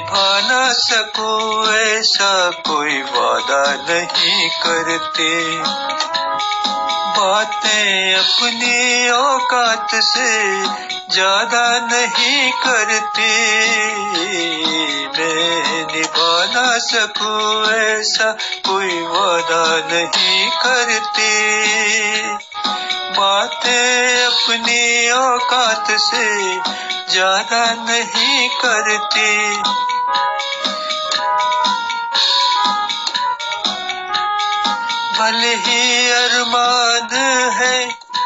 निभा न सकूं ऐसा कोई वादा नहीं करते। बातें अपनी औकात से ज्यादा नहीं करते। मैं निभा न सकूं ऐसा कोई वादा नहीं करते। बातें अपनी औकात से ज्यादा नहीं करते। भले ही अरमान है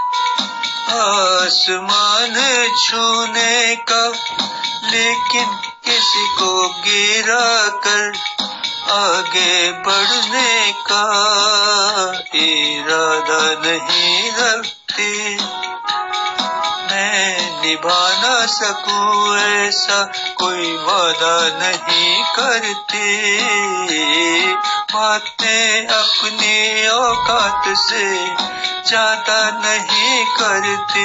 आसमान छूने का, लेकिन किसी को गिरा कर आगे बढ़ने का इरादा नहीं रखते। मैं निभा न सकूं ऐसा कोई वादा नहीं करते। बातें अपनी औकात से ज्यादा नहीं करते।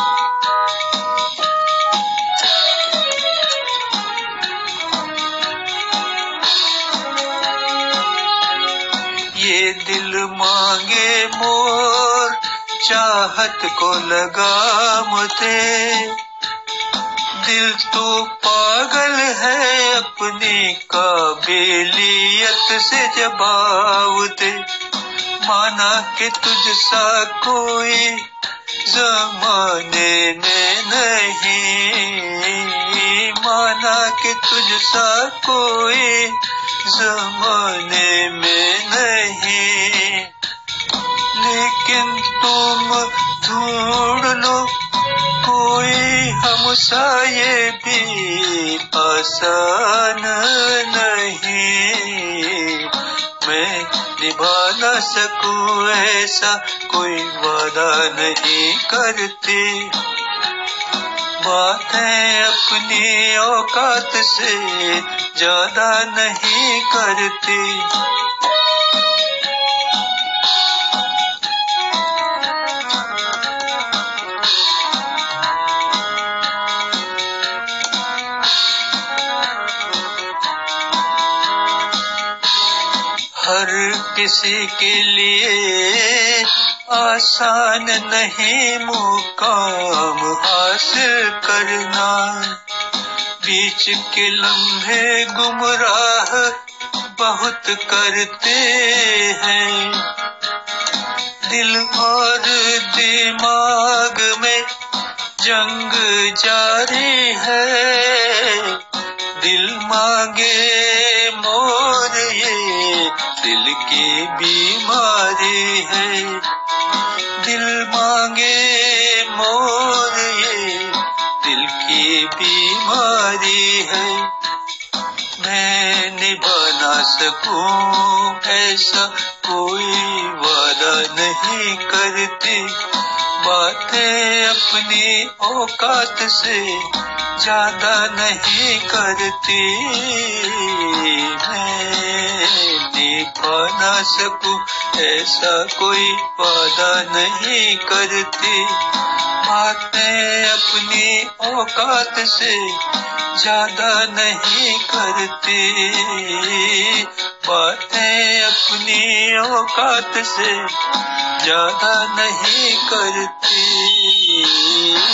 ये दिल मांगे मोर चाहत को लगाम दे। दिल तो पागल है अपनी काबिलियत से जवाब दे। माना कि तुझसा कोई जमाने में नहीं, माना कि तुझसा कोई जमाने में नहीं, लेकिन तुम ढूंढ लो कोई हमसा ये भी आसान नहीं। मैं निभा न सकूं ऐसा कोई वादा नहीं करते। बातें अपनी औकात से ज्यादा नहीं करते। हर किसी के लिए आसान नहीं मुकाम हासिल करना। बीच के लम्हे गुमराह बहुत करते हैं। दिल और दिमाग में जंग जारी है। दिल मांगे मोर ये दिल की बीमारी है। दिल मांगे मोर ये दिल की बीमारी है। मैं निभा ना सकूं ऐसा कोई वादा नहीं करती। बातें अपनी औकात से ज्यादा नहीं करती। मैं निभा ना सकूं ऐसा कोई वादा नहीं करती। बातें अपनी औकात से ज्यादा नहीं करती। बातें अपनी औकात से ज्यादा नहीं करती।